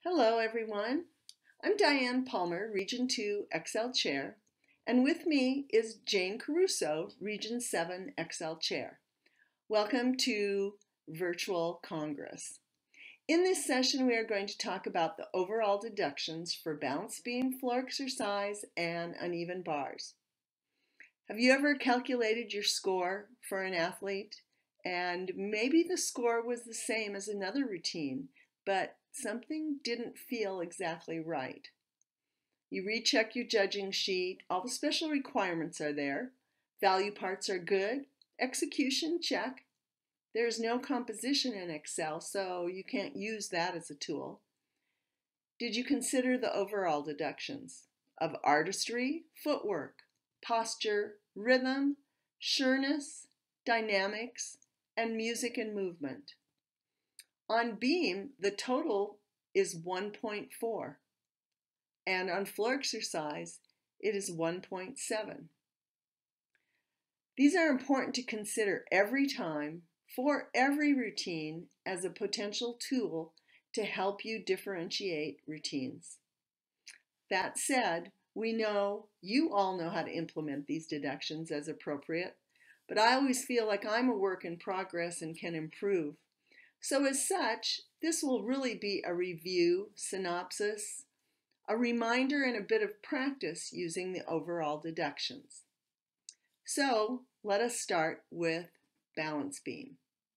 Hello, everyone. I'm Diane Palmer, Region 2 Xcel Chair, and with me is Jane Caruso, Region 7 Xcel Chair. Welcome to Virtual Congress. In this session, we are going to talk about the overall deductions for balance beam, floor exercise, and uneven bars. Have you ever calculated your score for an athlete? And maybe the score was the same as another routine, but something didn't feel exactly right. You recheck your judging sheet, all the special requirements are there, value parts are good, execution check. There's no composition in Excel, so you can't use that as a tool. Did you consider the overall deductions of artistry, footwork, posture, rhythm, sureness, dynamics, and music and movement? On beam, the total is 1.4, and on floor exercise, it is 1.7. These are important to consider every time for every routine as a potential tool to help you differentiate routines. That said, we know you all know how to implement these deductions as appropriate, but I always feel like I'm a work in progress and can improve. So as such, this will really be a review, synopsis, a reminder, and a bit of practice using the overall deductions. So let us start with balance beam.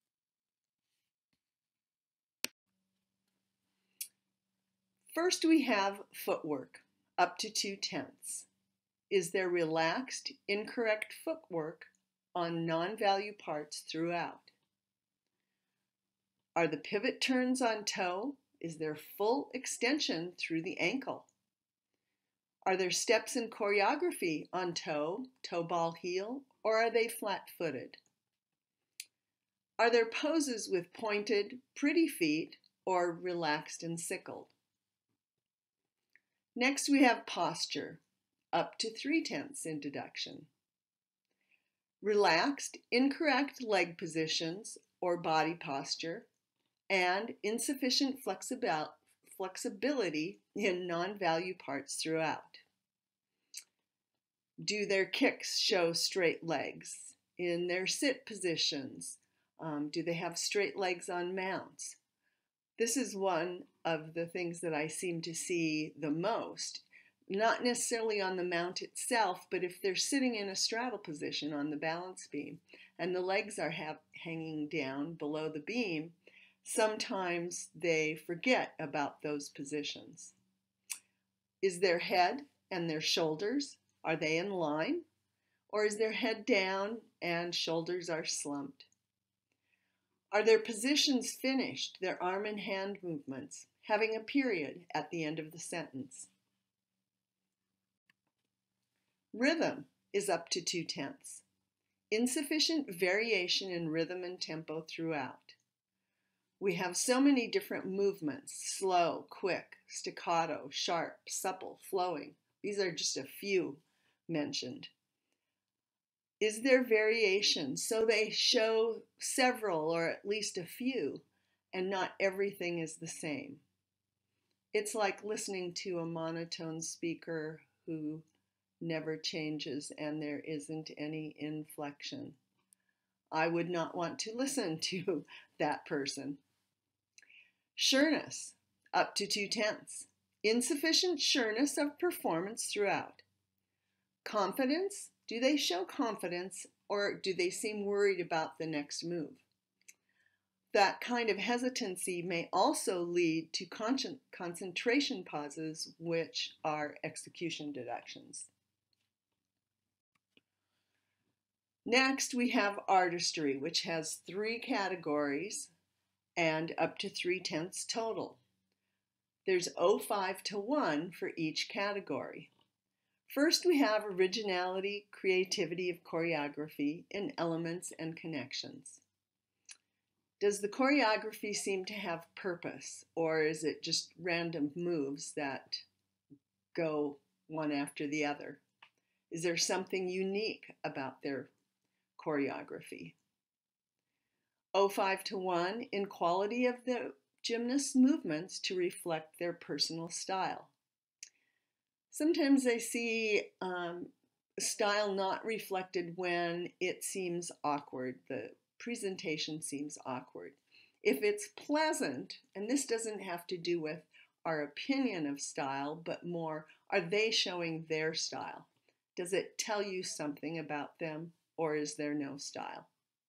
First we have footwork, up to 2/10. Is there relaxed, incorrect footwork on non-value parts throughout? Are the pivot turns on toe? Is there full extension through the ankle? Are there steps in choreography on toe, toe ball heel, or are they flat-footed? Are there poses with pointed, pretty feet or relaxed and sickled? Next we have posture, up to 3/10 in deduction. Relaxed, incorrect leg positions or body posture, and insufficient flexibility in non-value parts throughout. Do their kicks show straight legs? In their sit positions, do they have straight legs on mounts? This is one of the things that I seem to see the most, not necessarily on the mount itself, but if they're sitting in a straddle position on the balance beam and the legs are hanging down below the beam, sometimes they forget about those positions. Is their head and their shoulders, are they in line? Or is their head down and shoulders are slumped? Are their positions finished, their arm and hand movements, having a period at the end of the sentence? Rhythm is up to 2/10. Insufficient variation in rhythm and tempo throughout. We have so many different movements: slow, quick, staccato, sharp, supple, flowing. These are just a few mentioned. Is there variation? So they show several or at least a few, and not everything is the same. It's like listening to a monotone speaker who never changes and there isn't any inflection. I would not want to listen to that person. Sureness, up to 2/10. Insufficient sureness of performance throughout. Confidence, do they show confidence or do they seem worried about the next move? That kind of hesitancy may also lead to concentration pauses, which are execution deductions. Next, we have artistry, which has 3 categories and up to 3/10 total. There's 0.5 to 1 for each category. First, we have originality, creativity of choreography in elements and connections. Does the choreography seem to have purpose, or is it just random moves that go one after the other? Is there something unique about their choreography? 0.5 to 1 in quality of the gymnasts' movements to reflect their personal style. Sometimes I see style not reflected when it seems awkward, the presentation seems awkward. If it's pleasant, and this doesn't have to do with our opinion of style, but more, are they showing their style? Does it tell you something about them, or is there no style?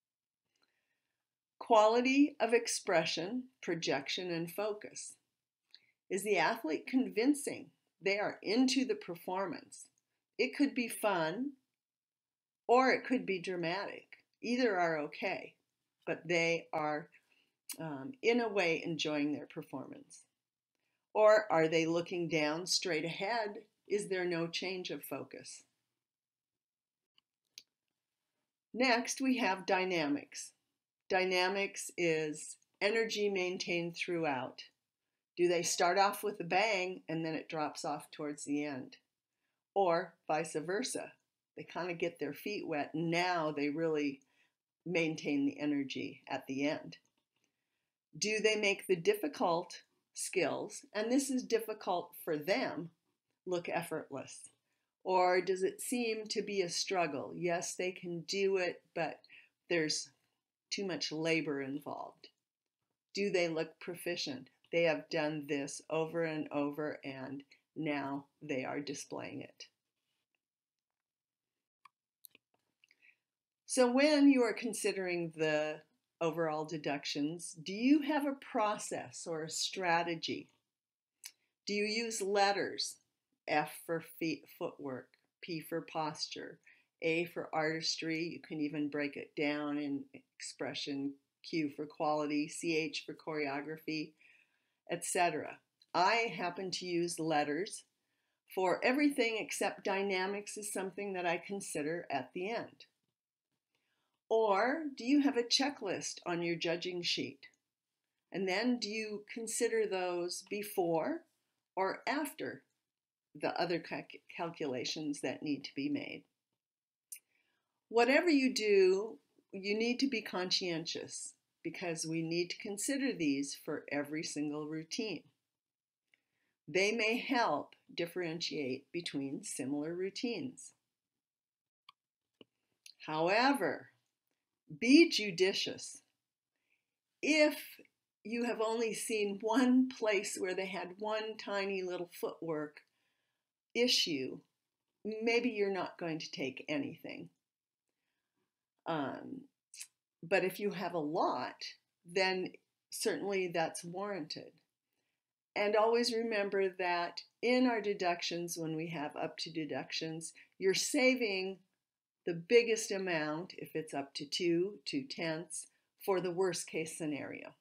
Quality of expression, projection, and focus. Is the athlete convincing? They are into the performance. It could be fun, or it could be dramatic. Either are okay, but they are in a way enjoying their performance. Or are they looking down straight ahead? Is there no change of focus? Next, we have dynamics. Dynamics is energy maintained throughout. Do they start off with a bang and then it drops off towards the end? Or vice versa. They kind of get their feet wet and now they really maintain the energy at the end. Do they make the difficult skills, and this is difficult for them, look effortless? Or does it seem to be a struggle? Yes, they can do it, but there's too much labor involved. Do they look proficient? They have done this over and over and now they are displaying it. So when you are considering the overall deductions, do you have a process or a strategy? Do you use letters? F for footwork, P for posture, A for artistry. You can even break it down in expression, Q for quality, CH for choreography, etc. I happen to use letters for everything except dynamics is something that I consider at the end. Or do you have a checklist on your judging sheet? And then do you consider those before or after the other calculations that need to be made? Whatever you do, you need to be conscientious because we need to consider these for every single routine. They may help differentiate between similar routines. However, be judicious. If you have only seen one place where they had one tiny little footwork issue, maybe you're not going to take anything. But if you have a lot, then certainly that's warranted. And always remember that in our deductions, when we have up to deductions, you're saving the biggest amount, if it's up to 2/10, for the worst case scenario.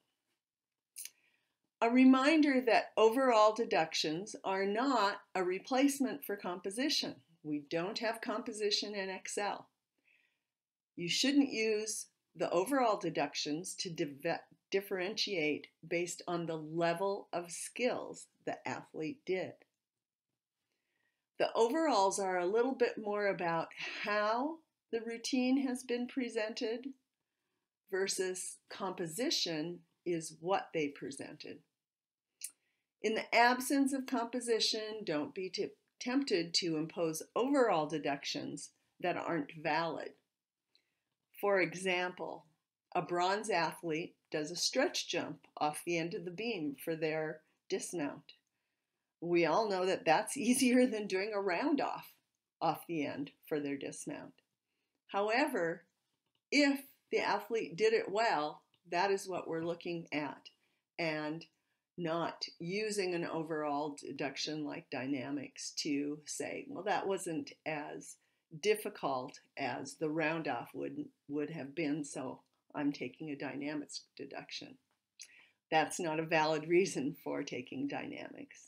A reminder that overall deductions are not a replacement for composition. We don't have composition in Excel. You shouldn't use the overall deductions to differentiate based on the level of skills the athlete did. The overalls are a little bit more about how the routine has been presented versus composition is what they presented. In the absence of composition, don't be tempted to impose overall deductions that aren't valid. For example, a bronze athlete does a stretch jump off the end of the beam for their dismount. We all know that that's easier than doing a round off the end for their dismount. However, if the athlete did it well, that is what we're looking at, and not using an overall deduction like dynamics to say, well, that wasn't as difficult as the round off would have been, so I'm taking a dynamics deduction. That's not a valid reason for taking dynamics.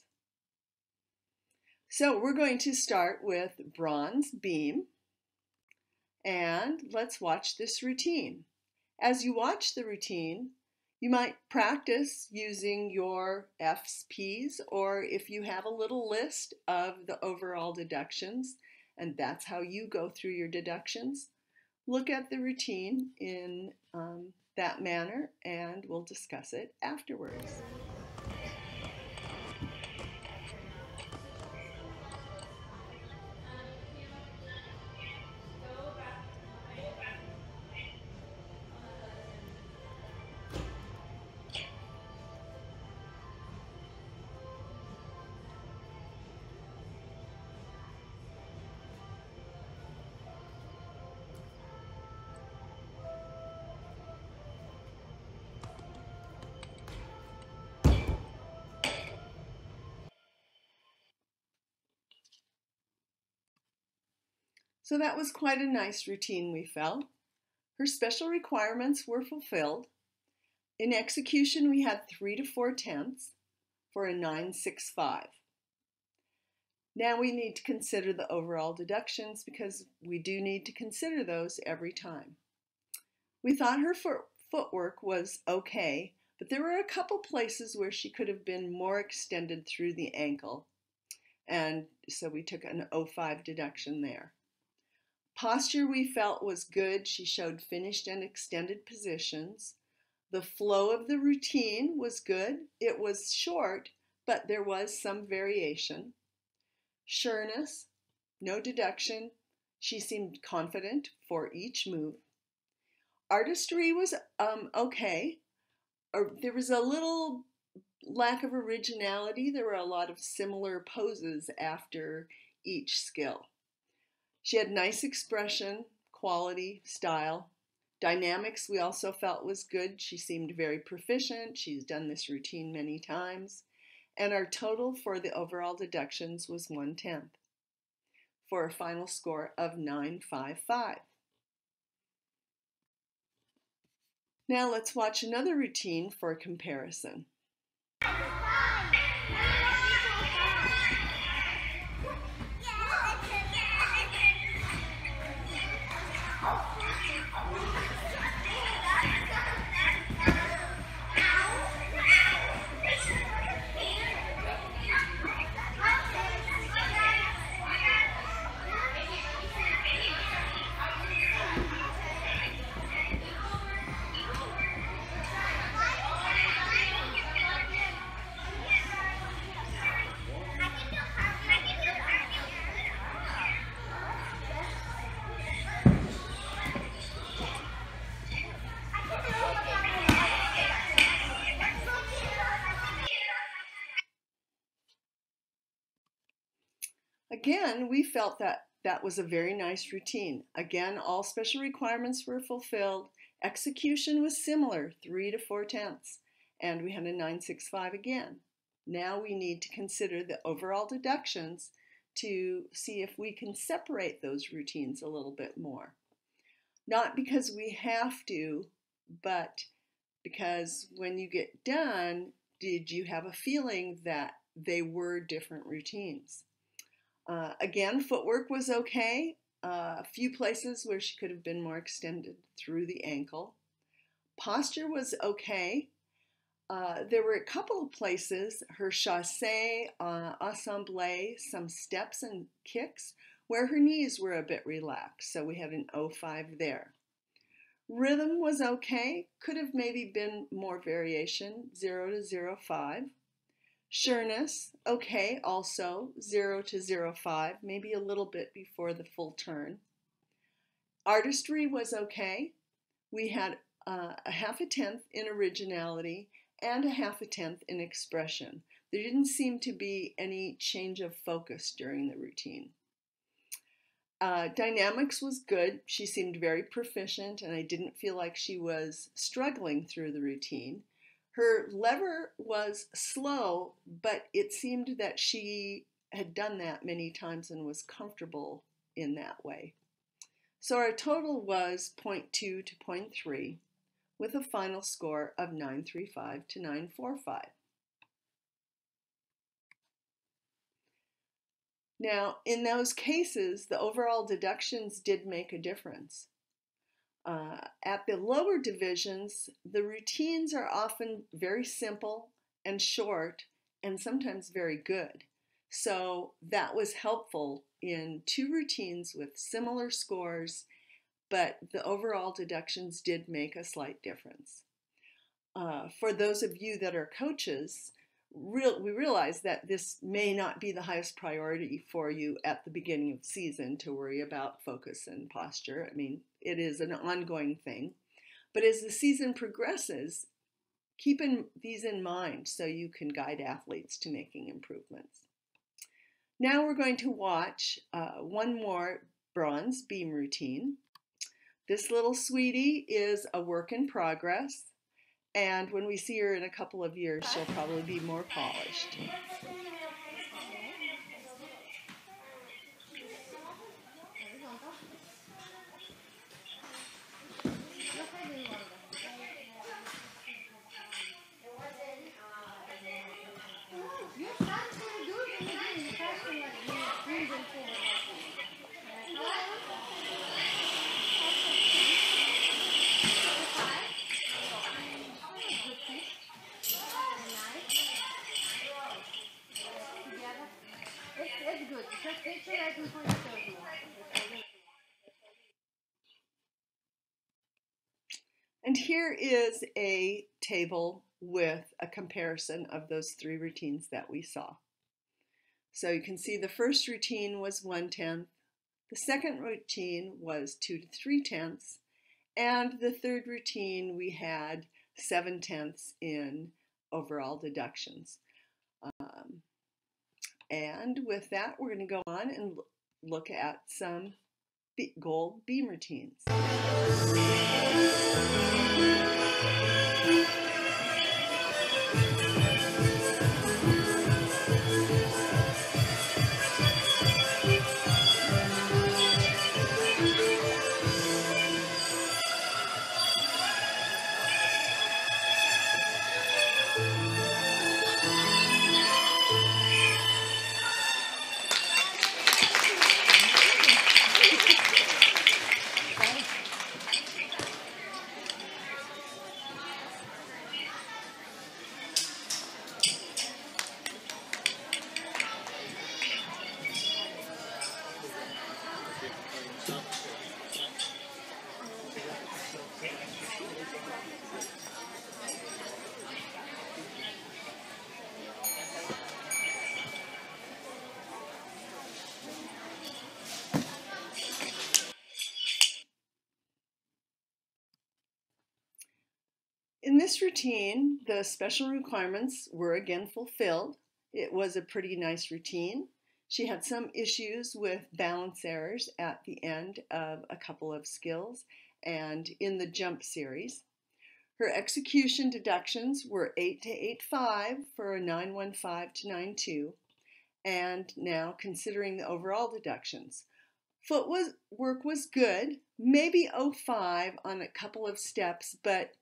So we're going to start with bronze beam, and let's watch this routine. As you watch the routine, you might practice using your F's, P's, or if you have a little list of the overall deductions, and that's how you go through your deductions, look at the routine in that manner, and we'll discuss it afterwards. So that was quite a nice routine, we felt. Her special requirements were fulfilled. In execution, we had 3 to 4 tenths for a 965. Now we need to consider the overall deductions because we do need to consider those every time. We thought her footwork was okay, but there were a couple places where she could have been more extended through the ankle, and so we took an 0.5 deduction there. Posture we felt was good. She showed finished and extended positions. The flow of the routine was good. It was short, but there was some variation. Sureness, no deduction. She seemed confident for each move. Artistry was okay. There was a little lack of originality. There were a lot of similar poses after each skill. She had nice expression, quality, style. Dynamics we also felt was good. She seemed very proficient. She's done this routine many times. And our total for the overall deductions was 1/10 for a final score of 955. Now let's watch another routine for comparison. Again, we felt that that was a very nice routine. Again, all special requirements were fulfilled. Execution was similar, 3 to 4 tenths, and we had a 965 again. Now we need to consider the overall deductions to see if we can separate those routines a little bit more. Not because we have to, but because when you get done, did you have a feeling that they were different routines? Again, footwork was okay. A few places where she could have been more extended through the ankle. Posture was okay. There were a couple of places, her chassé, assemblé, some steps and kicks, where her knees were a bit relaxed, so we had an 0.5 there. Rhythm was okay, could have maybe been more variation, 0 to 0.5. Sureness, okay, also 0 to 0.5, maybe a little bit before the full turn. Artistry was okay. We had a 0.5 tenth in originality and a 0.5 tenth in expression. There didn't seem to be any change of focus during the routine. Dynamics was good. She seemed very proficient, and I didn't feel like she was struggling through the routine. Her lever was slow, but it seemed that she had done that many times and was comfortable in that way. So our total was 0.2 to 0.3 with a final score of 935 to 945. Now, in those cases, the overall deductions did make a difference. At the lower divisions, the routines are often very simple and short and sometimes very good. So that was helpful in 2 routines with similar scores, but the overall deductions did make a slight difference. For those of you that are coaches, we realize that this may not be the highest priority for you at the beginning of the season to worry about focus and posture. I mean, it is an ongoing thing. But as the season progresses, keep these in mind so you can guide athletes to making improvements. Now we're going to watch one more bronze beam routine. This little sweetie is a work in progress, and when we see her in a couple of years, she'll probably be more polished. And here is a table with a comparison of those 3 routines that we saw. So you can see the first routine was 1/10, the second routine was 2 to 3/10, and the third routine we had 7/10 in overall deductions. And with that, we're going to go on and look at some gold beam routines. In this routine, the special requirements were again fulfilled. It was a pretty nice routine. She had some issues with balance errors at the end of a couple of skills and in the jump series. Her execution deductions were 8 to 8.5 for a 9.15 to 9.2. And now considering the overall deductions. Footwork was good, maybe 0.5 on a couple of steps, but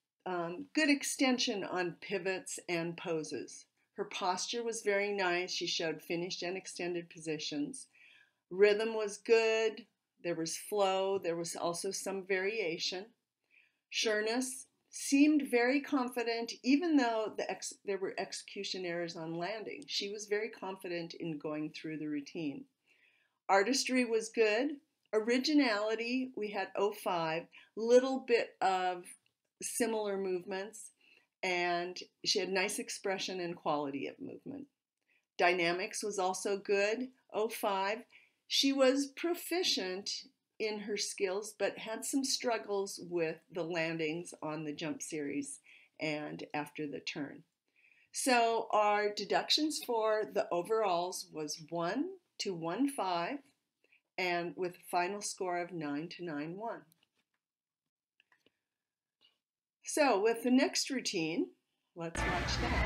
good extension on pivots and poses. Her posture was very nice. She showed finished and extended positions. Rhythm was good. There was flow. There was also some variation. Sureness seemed very confident, even though there were execution errors on landing. She was very confident in going through the routine. Artistry was good. Originality, we had 0.5, little bit of similar movements, and she had nice expression and quality of movement. Dynamics was also good, 0.5. She was proficient in her skills, but had some struggles with the landings on the jump series and after the turn. So our deductions for the overalls was 1 to 1.5, and with a final score of 9 to 9.1. So with the next routine, let's watch that.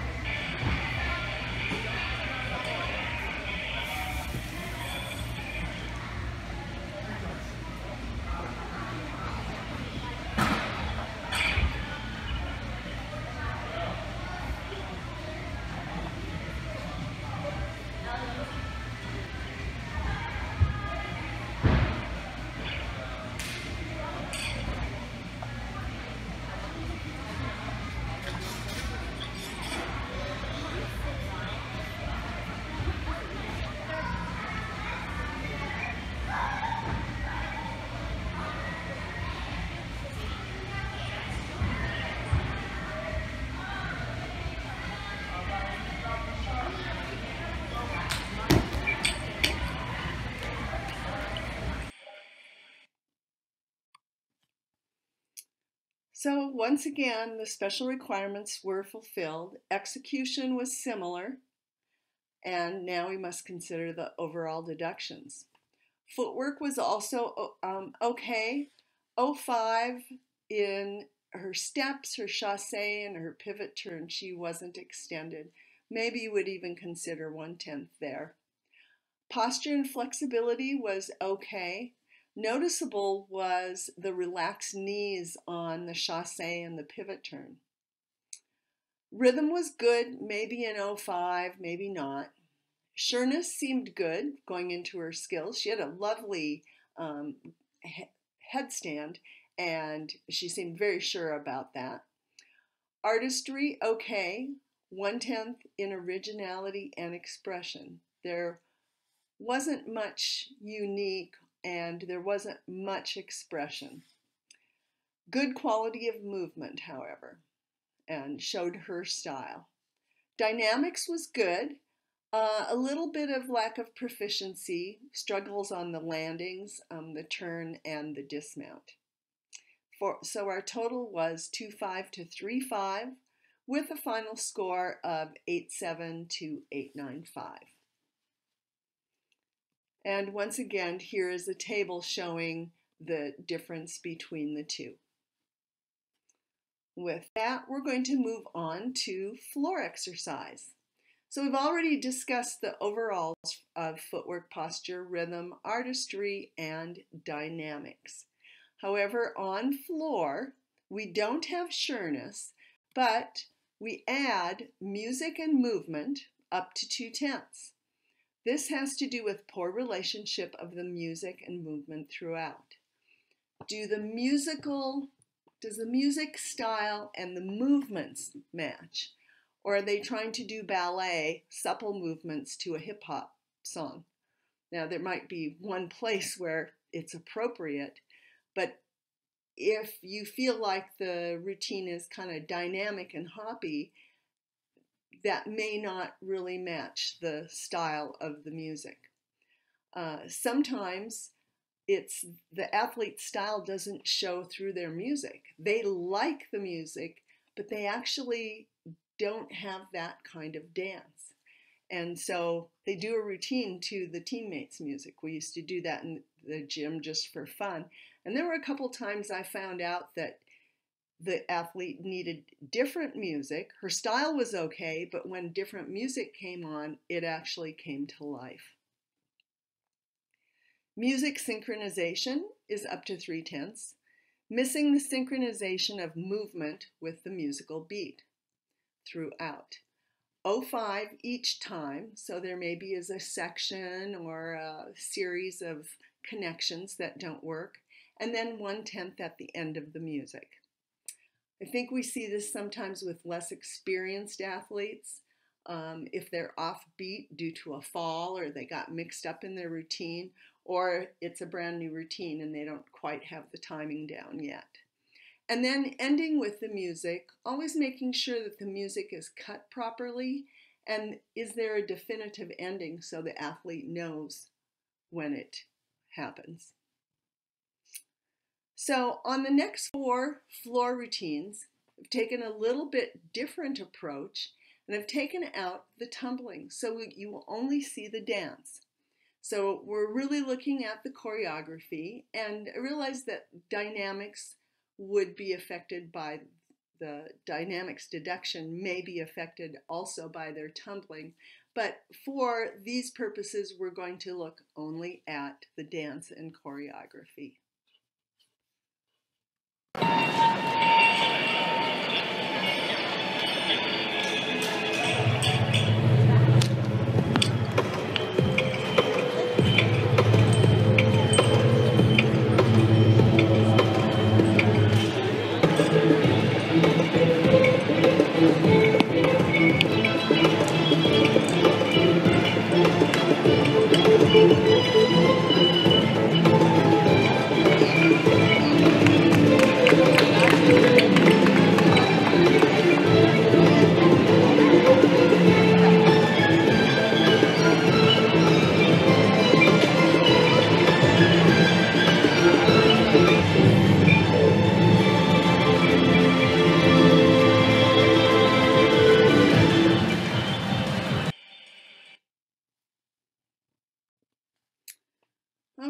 So once again, the special requirements were fulfilled. Execution was similar, and now we must consider the overall deductions. Footwork was also okay. 05 in her steps, her chassé, and her pivot turn, she wasn't extended. Maybe you would even consider 1/10 there. Posture and flexibility was okay. Noticeable was the relaxed knees on the chassé and the pivot turn. Rhythm was good, maybe in 05, maybe not. Sureness seemed good going into her skills. She had a lovely headstand, and she seemed very sure about that. Artistry, okay. 1/10 in originality and expression. There wasn't much unique, and there wasn't much expression. Good quality of movement, however, and showed her style. Dynamics was good. A little bit of lack of proficiency, struggles on the landings, the turn, and the dismount. So our total was 2.5 to 3.5 with a final score of 8.7 to 8.95. And once again, here is a table showing the difference between the two. With that, we're going to move on to floor exercise. So we've already discussed the overalls of footwork, posture, rhythm, artistry, and dynamics. However, on floor, we don't have sureness, but we add music and movement up to 2/10. This has to do with poor relationship of the music and movement throughout. Does the music style and the movements match? Or are they trying to do ballet, supple movements to a hip-hop song? Now, there might be one place where it's appropriate, but if you feel like the routine is kind of dynamic and hoppy, that may not really match the style of the music. Sometimes it's the athlete's style doesn't show through their music. They like the music, but they actually don't have that kind of dance. And so they do a routine to the teammates' music. We used to do that in the gym just for fun. And there were a couple times I found out that the athlete needed different music. Her style was okay, but when different music came on, it actually came to life. Music synchronization is up to 3/10, missing the synchronization of movement with the musical beat throughout. 05 each time, so there maybe is a section or a series of connections that don't work, and then 1/10 at the end of the music. I think we see this sometimes with less experienced athletes. If they're off beat due to a fall or they got mixed up in their routine, or it's a brand new routine and they don't quite have the timing down yet. And then ending with the music, always making sure that the music is cut properly, and is there a definitive ending so the athlete knows when it happens. So on the next 4 floor routines, I've taken a little bit different approach, and I've taken out the tumbling, so you will only see the dance. So we're really looking at the choreography, and I realized that dynamics would be affected by the dynamics deduction, may be affected also by their tumbling. But for these purposes, we're going to look only at the dance and choreography.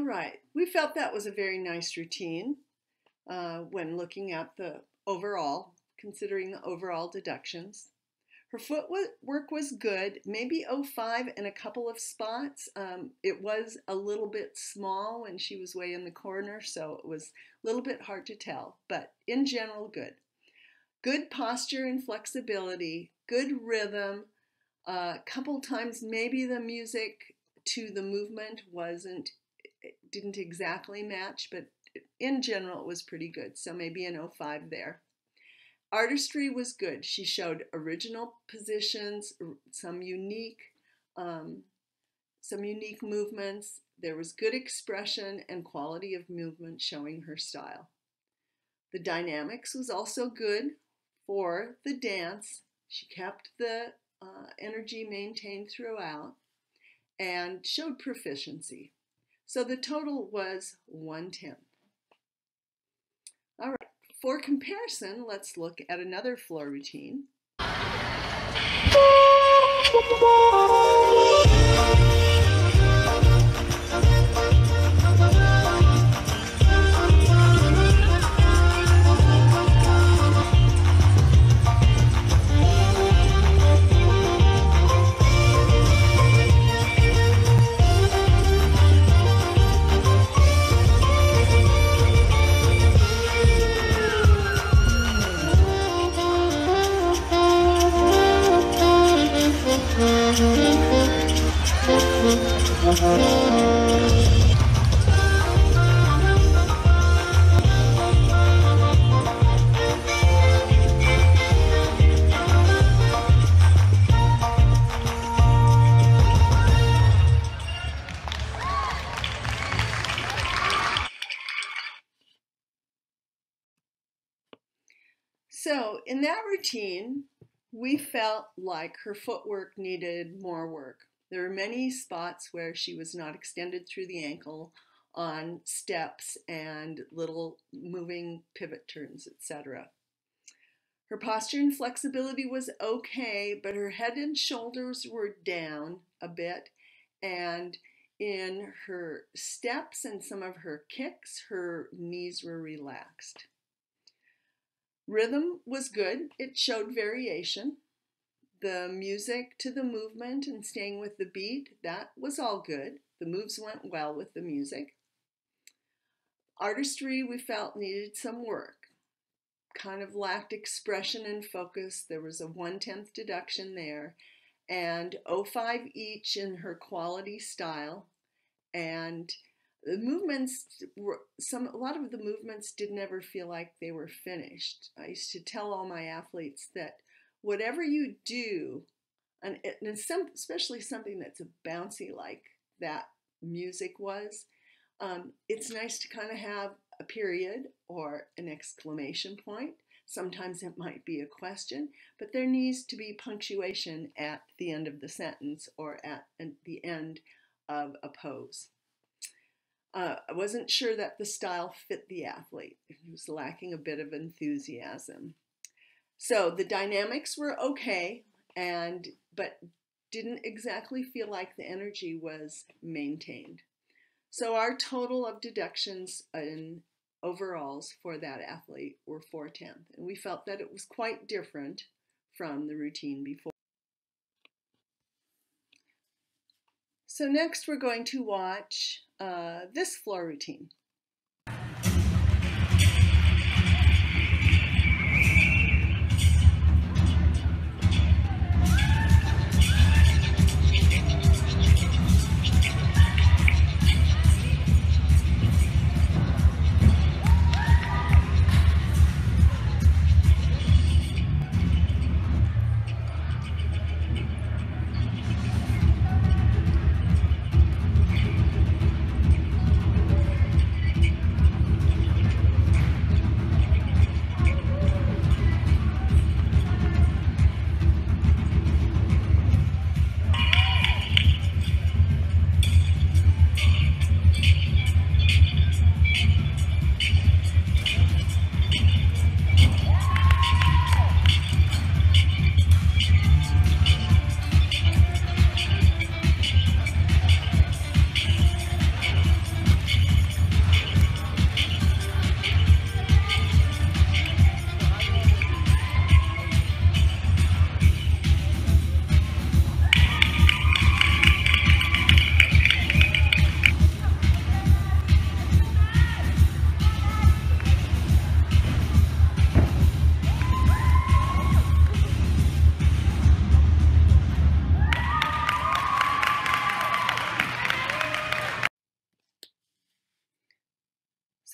right, we felt that was a very nice routine when looking at the overall, considering the overall deductions. Her footwork was good, maybe 05 in a couple of spots. It was a little bit small when she was way in the corner, so it was a little bit hard to tell, but in general, good. Good posture and flexibility, good rhythm. A couple times maybe the music to the movement didn't exactly match, but in general it was pretty good, so maybe an 05 there. Artistry was good. She showed original positions, some unique movements. There was good expression and quality of movement showing her style. The dynamics was also good for the dance. She kept the energy maintained throughout and showed proficiency. So the total was 1/10. All right. For comparison, let's look at another floor routine. So in that routine, we felt like her footwork needed more work. There were many spots where she was not extended through the ankle on steps and little moving pivot turns, etc. Her posture and flexibility was okay, but her head and shoulders were down a bit, and in her steps and some of her kicks, her knees were relaxed. Rhythm was good. It showed variation. The music to the movement and staying with the beat, that was all good. The moves went well with the music. Artistry, we felt, needed some work. Kind of lacked expression and focus. There was a 1/10 deduction there, and 05 each in her quality style. And the movements were a lot of the movements didn't ever feel like they were finished. I used to tell all my athletes that whatever you do, and especially something that's bouncy like that music was, it's nice to kind of have a period or an exclamation point. Sometimes it might be a question, but there needs to be punctuation at the end of the sentence or at the end of a pose. I wasn't sure that the style fit the athlete. It was lacking a bit of enthusiasm. So the dynamics were okay, but didn't exactly feel like the energy was maintained. So our total of deductions in overalls for that athlete were 4/10, and we felt that it was quite different from the routine before. So next we're going to watch this floor routine.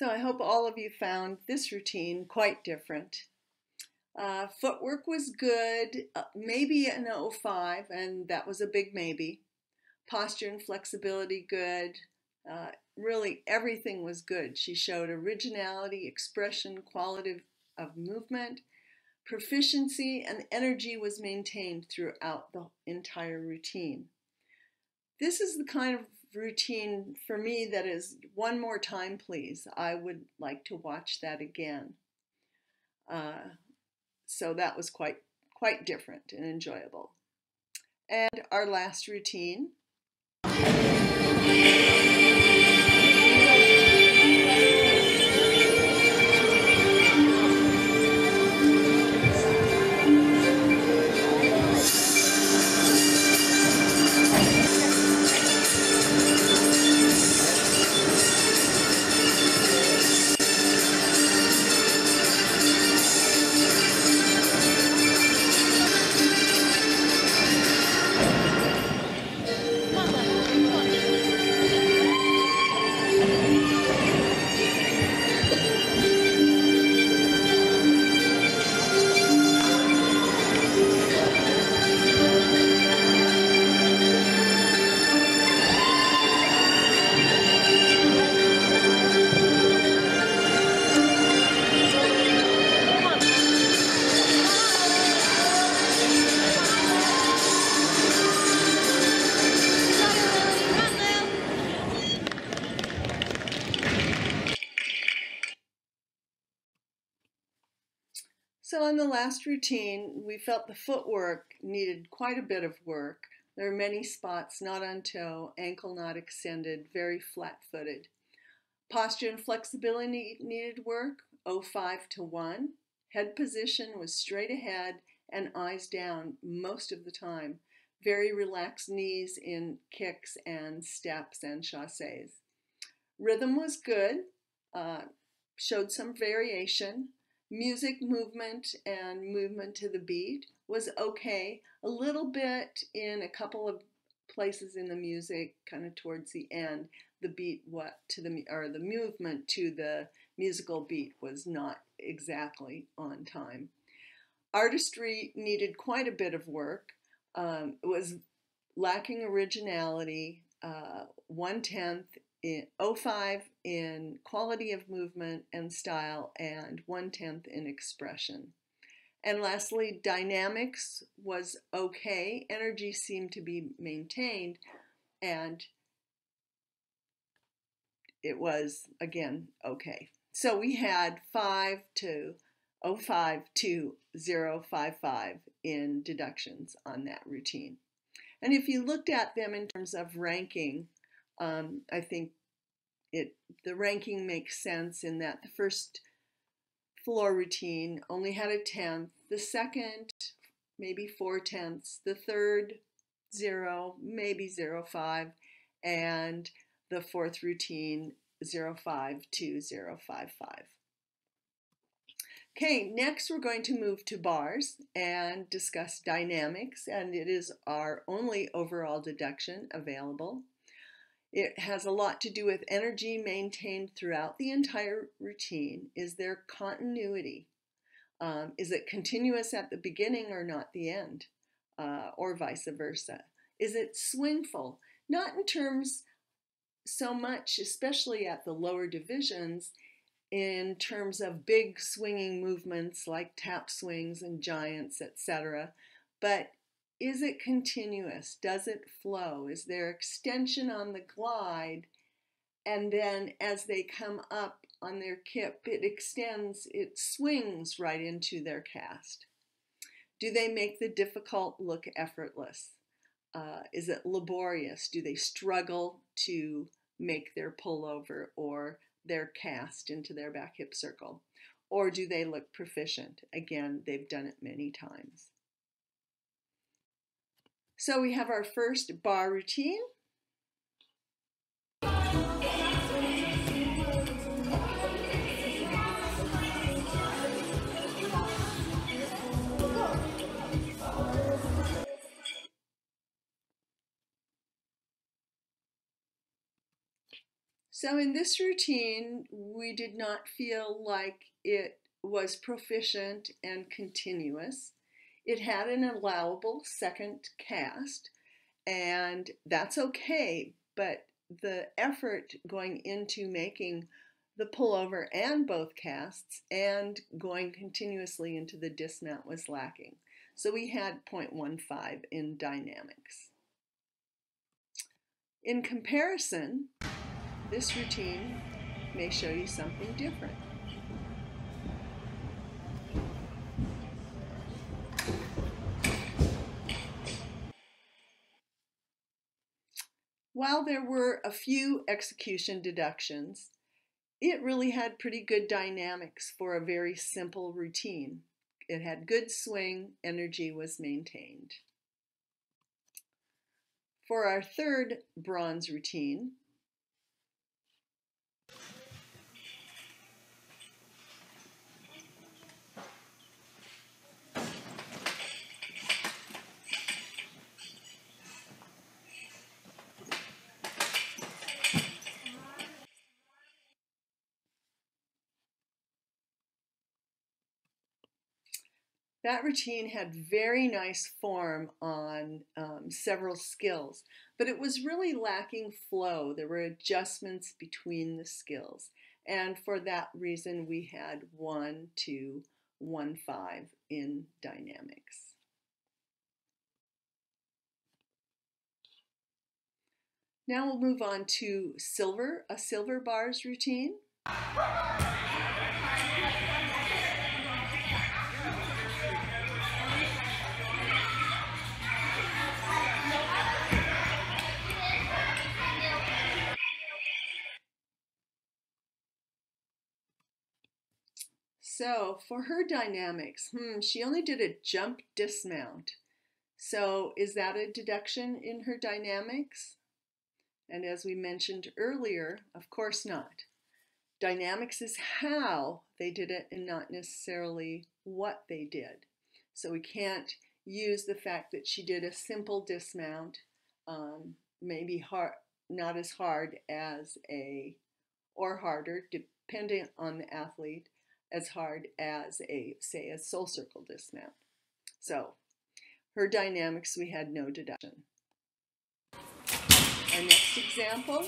So I hope all of you found this routine quite different. Footwork was good, maybe an 05, and that was a big maybe. Posture and flexibility good. Really everything was good. She showed originality, expression, quality of movement, proficiency, and energy was maintained throughout the entire routine. This is the kind of routine for me that is one more time, please. I would like to watch that again. So that was quite different and enjoyable. And our last routine. So on the last routine, we felt the footwork needed quite a bit of work. There are many spots not on toe, ankle not extended, very flat-footed. Posture and flexibility needed work, 05 to 1. Head position was straight ahead and eyes down most of the time. Very relaxed knees in kicks and steps and chassés. Rhythm was good, showed some variation. Music movement and movement to the beat was okay. A little bit in a couple of places in the music, kind of towards the end, the beat the movement to the musical beat was not exactly on time. Artistry needed quite a bit of work. It was lacking originality. 1/10 in 05 in quality of movement and style, and 1/10 in expression. And lastly, dynamics was okay. Energy seemed to be maintained, and it was, again, okay. So we had 05 to 055 in deductions on that routine. And if you looked at them in terms of ranking, I think the ranking makes sense in that the first floor routine only had a 10th, the second maybe 4/10, the third 0, maybe 0.5, and the fourth routine 0.5 to 0.55. Okay, next we're going to move to bars and discuss dynamics, and it is our only overall deduction available. It has a lot to do with energy maintained throughout the entire routine. Is there continuity? Is it continuous at the beginning or not the end? Or vice versa? Is it swingful? Not in terms so much, especially at the lower divisions, in terms of big swinging movements like tap swings and giants, etc. But is it continuous? Does it flow? Is there extension on the glide? And then as they come up on their kip, it extends, it swings right into their cast. Do they make the difficult look effortless? Is it laborious? Do they struggle to make their pullover or their cast into their back hip circle? Or do they look proficient? Again, they've done it many times. So we have our first bar routine. So in this routine, we did not feel like it was proficient and continuous. It had an allowable second cast, and that's okay, but the effort going into making the pullover and both casts and going continuously into the dismount was lacking. So we had 0.15 in dynamics. In comparison, this routine may show you something different. While there were a few execution deductions, it really had pretty good dynamics for a very simple routine. It had good swing, energy was maintained. For our third bronze routine, that routine had very nice form on several skills, but it was really lacking flow. There were adjustments between the skills, and for that reason we had 1, 2, 1, 5 in dynamics. Now we'll move on to a silver bars routine. So for her dynamics, she only did a jump dismount. So is that a deduction in her dynamics? And as we mentioned earlier, of course not. Dynamics is how they did it and not necessarily what they did. So we can't use the fact that she did a simple dismount, maybe not as hard as or harder, depending on the athlete, as hard as say a soul circle dismount. So her dynamics, we had no deduction. Our next example.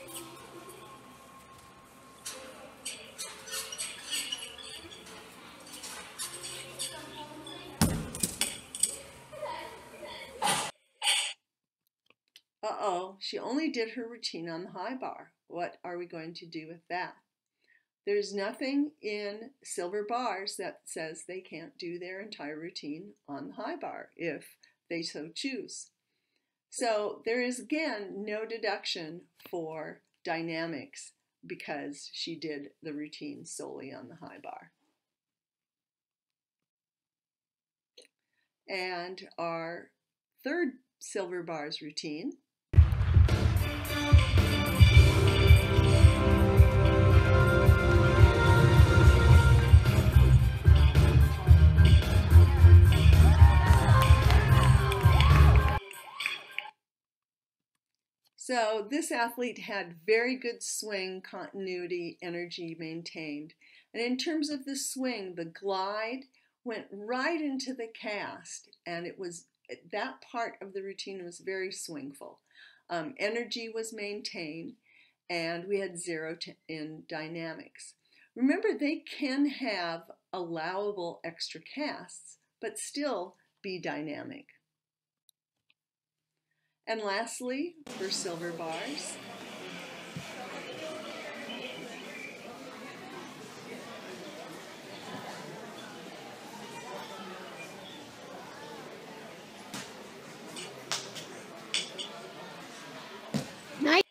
Uh-oh, she only did her routine on the high bar. What are we going to do with that? There's nothing in silver bars that says they can't do their entire routine on the high bar if they so choose. So there is again no deduction for dynamics because she did the routine solely on the high bar. And our third silver bars routine. So this athlete had very good swing, continuity, energy maintained. And in terms of the swing, the glide went right into the cast, and that part of the routine was very swingful. Energy was maintained, and we had 0 in dynamics. Remember, they can have allowable extra casts, but still be dynamic. And lastly, for silver bars, Nice.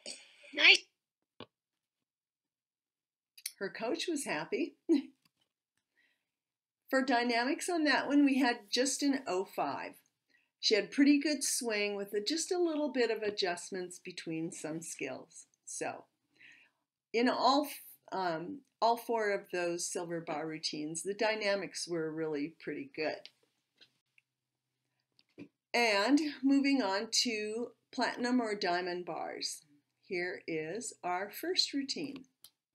her coach was happy. For dynamics on that one, we had just an 0.5. She had pretty good swing with just a little bit of adjustments between some skills. So in all 4 of those silver bar routines, the dynamics were really pretty good. And moving on to platinum or diamond bars. here is our first routine.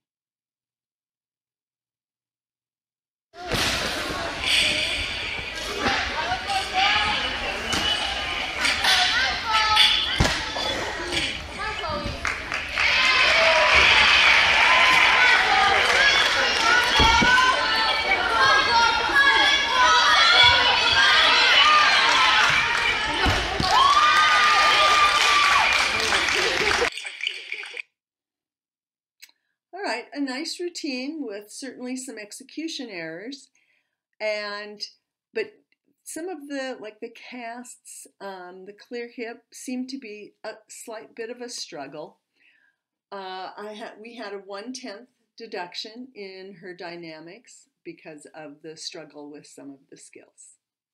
All right, a nice routine with certainly some execution errors, but some of the, like the casts, the clear hip seemed to be a slight bit of a struggle. We had a 1/10 deduction in her dynamics because of the struggle with some of the skills.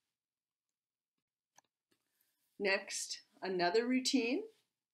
Next, another routine.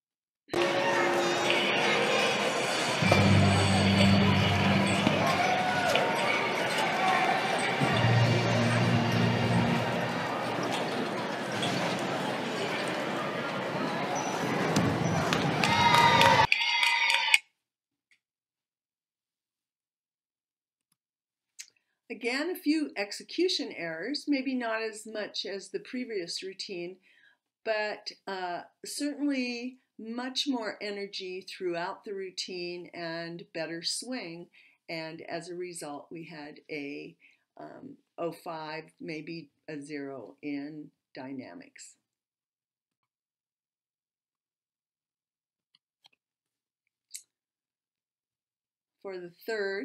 Again, a few execution errors, maybe not as much as the previous routine, but certainly much more energy throughout the routine and better swing. And as a result, we had a 0.5, maybe a 0 in dynamics. For the third,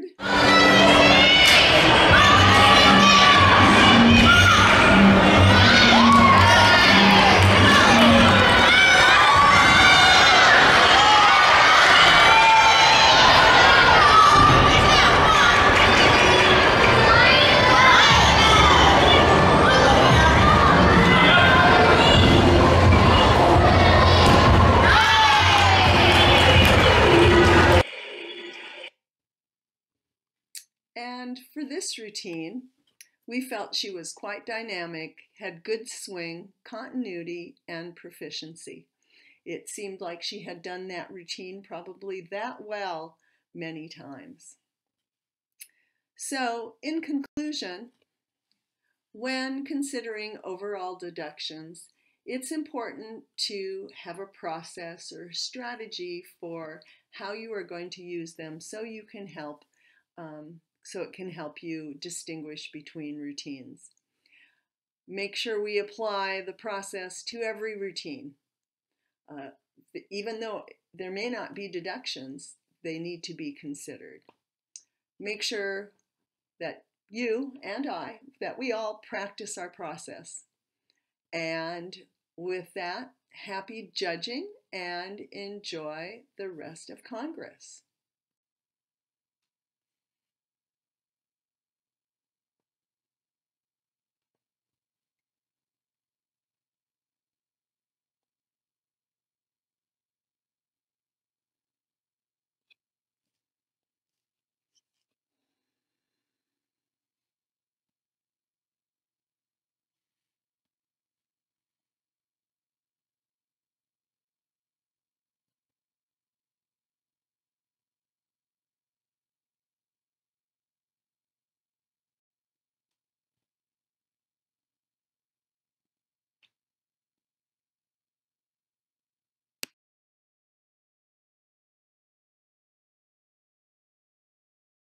and for this routine, we felt she was quite dynamic, had good swing, continuity, and proficiency. It seemed like she had done that routine probably that well many times. So, in conclusion, when considering overall deductions, it's important to have a process or strategy for how you are going to use them so it can help you distinguish between routines. Make sure we apply the process to every routine. Even though there may not be deductions, they need to be considered. Make sure that you and that we all practice our process. And with that, happy judging and enjoy the rest of Congress.